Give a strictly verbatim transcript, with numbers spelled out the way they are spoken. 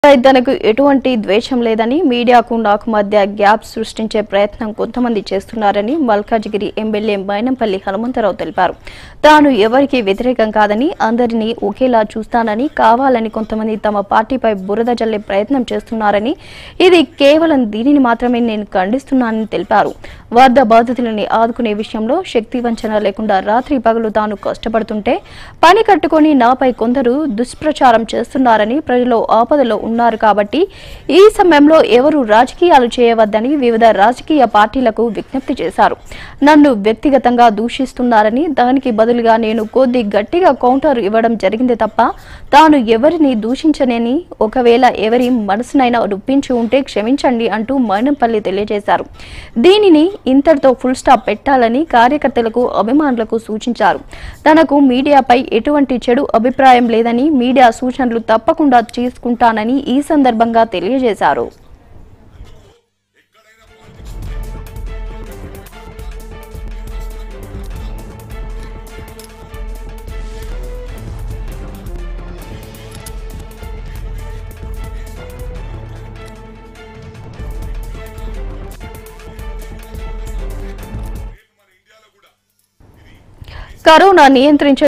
తనకు ఎటువంటి ద్వేషం లేదని మీడియాకు నాకు మధ్య గ్యాప్ సృష్టించే ప్రయత్నం కొంతమంది చేస్తున్నారని మల్కాజిగిరి ఎమ్మెల్యే మైనంపల్లి హనుమంతరావు తెలిపారు. తాను ఎవరికి వ్యతిరేకం కాదని అందరినీ ఒకేలా చూస్తానని కావాలని కొంతమంది తమ పార్టీపై బురద జల్లే ప్రయత్నం చేస్తున్నారని ఇది కేవలం దీనిని మాత్రమే నేను ఖండిస్తున్నానని తెలిపారు. వరద బాధితులని ఆదుకునే విషయంలో శక్తి వంచన లేకుండా రాత్రి పగలు తాను కష్టపడుతుంటే పని కట్టుకొని నాపై కొందరు దుష్ప్రచారం చేస్తున్నారని ప్రజలు ఆపదలో ఉన్నారు కాబట్టి ఈ సమయంలో ఎవరు రాజకీయాలు చేయవద్దని వివిధ రాజకీయ పార్టీలకు విజ్ఞప్తి చేశారు. నన్ను వ్యక్తిగతంగా దూషిస్తున్నారని దానికి బదులుగా నేను కొద్ది గట్టిగా కౌంటర్ ఇవ్వడం జరిగింది తప్ప తాను ఎవరిని దూషించనని ఒకవేళ ఎవరి మనసునైనా నొప్పించి ఉంటే క్షమించండి అంటూ మైనంపల్లి తెలియజేశారు. దీనిని ఇంతటితో ఫుల్ స్టాప్ పెట్టాలని కార్యకర్తలకు అభిమానులకు సూచించారు. తనకు మీడియాపై ఎటువంటి చెడు అభిప్రాయం లేదని మీడియా సూచనలు తప్పకుండా తీసుకుంటానని ఈ సందర్భంగా తెలియజేశారు. కరోనా నియంత్రించే